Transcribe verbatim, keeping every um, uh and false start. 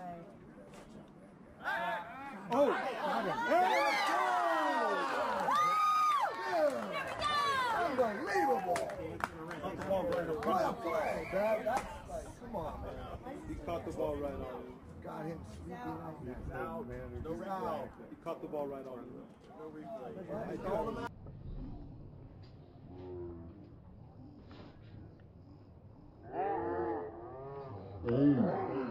Oh, got him. Hey, unbelievable. What a play, man. That's like, come on, man. He caught the ball right on him. Got him sweeping like that. He's out. No replay. He caught the ball right on him. No replay. Oh.